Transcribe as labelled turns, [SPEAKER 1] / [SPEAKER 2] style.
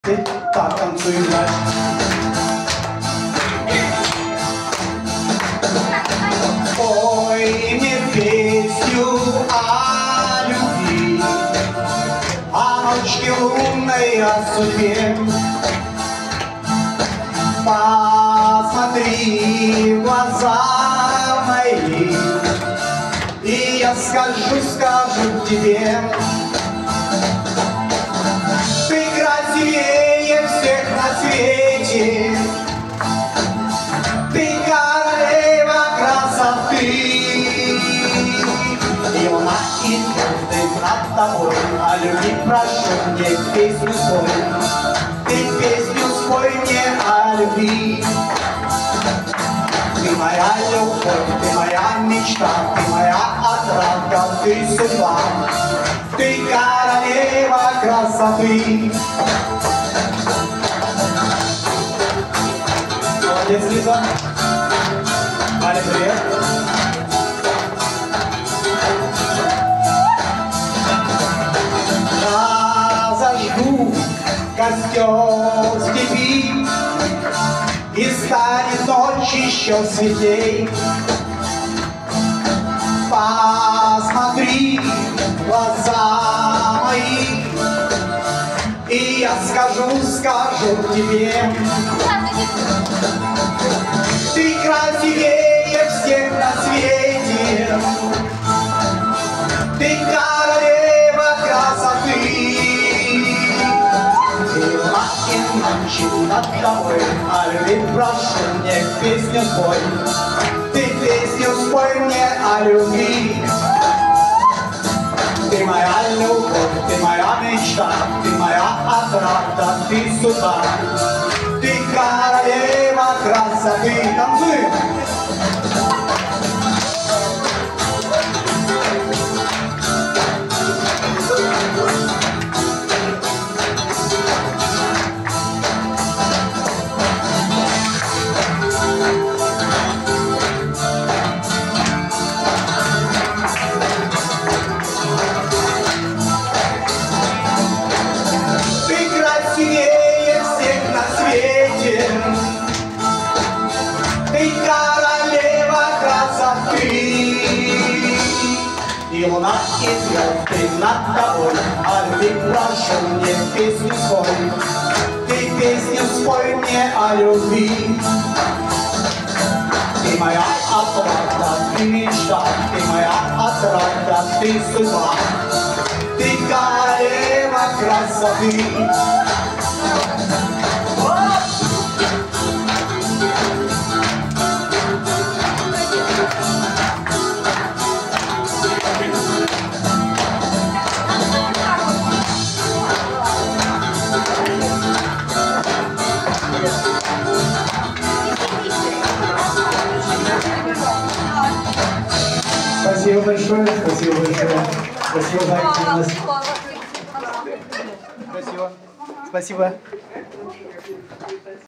[SPEAKER 1] Так танцуем дальше. Пой мне песню о любви, о ночке лунной, о судьбе. Посмотри в глаза мои, и я скажу тебе. Ты красивее всех на свете, ты королева красоты. И луна и звезды над тобой, о любви прошу, мне песню спой. Ты песню спой мне о любви. Ты моя любовь, ты моя мечта, ты моя отрада, ты судьба. Ты королева красоты. Молодец, Лиза. Аля, привет. Разожгу костер в степи, и станет ночь еще светлей. Посмотри в глаза мои, и я скажу тебе. Ты красивее всех на свете, ты королева красоты. И луна и ночи над тобой, о любви прошу, мне песню спой. Ты песню спой мне о любви. Ты моя любовь, ты моя мечта, ты моя отрада, ты судьба. Ты королева красоты. Танцуем! И луна и звезды над тобой, о любви прошу, мне песню спой. Ты песню спой мне о любви. Ты моя отрада, ты мечта, ты моя отрада, ты судьба. Ты королева красоты. Спасибо большое, спасибо большое. Спасибо за активность. Спасибо. Спасибо.